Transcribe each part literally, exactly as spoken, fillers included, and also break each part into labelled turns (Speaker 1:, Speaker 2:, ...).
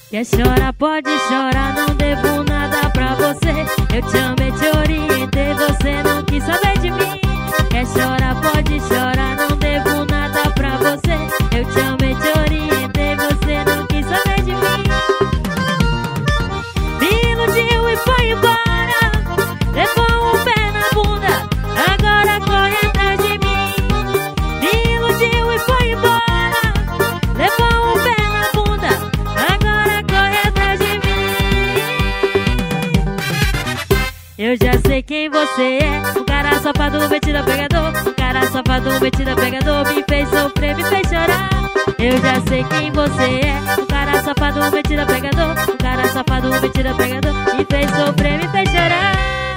Speaker 1: Quer chorar, pode chorar, não devo nada pra você. Eu te amei, te orientei, você não quis saber de mim. Quer chorar, pode chorar, não devo nada pra você. Eu te amei, te orientei, você não quis saber de mim. Me iludiu e foi embora, levou um pé na bunda, agora corre atrás de mim. Me iludiu e foi embora, levou um pé na bunda, agora corre atrás de mim. Eu já sei quem você é, o cara safado, metido pegador. O cara safado, metido pegador, me fez sofrer, me fez chorar. Eu já sei quem você é, o cara safado, metido pegador. O cara safado, metido pegador, me fez sofrer, me fez chorar.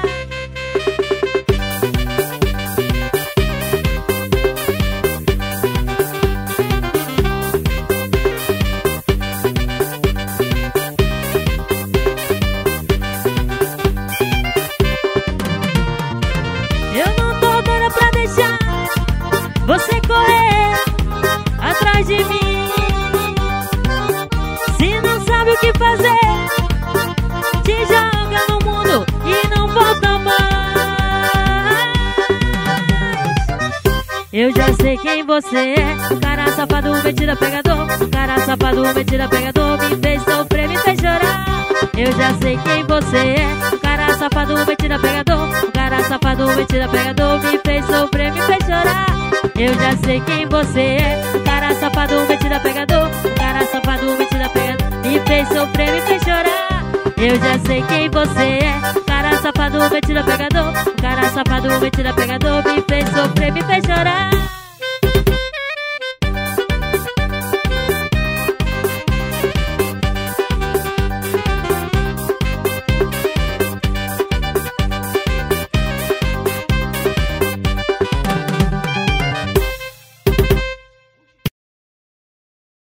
Speaker 1: Você correr atrás de mim. Se não sabe o que fazer, te joga no mundo e não volta mais. Eu já sei quem você é, o cara safado, metido pegador. O cara safado, metido pegador, me fez sofrer, me fez chorar. Eu já sei quem você é, o cara safado, metido pegador. O cara safado, metido pegador, me fez sofrer, me fez chorar. Eu já sei quem você é, o cara safado, metido pegador. O cara safado, metido pegador, me fez sofrer, me fez chorar. Eu já sei quem você é, o cara safado, metido pegador. O cara safado, metido pegador, me fez sofrer, me fez chorar.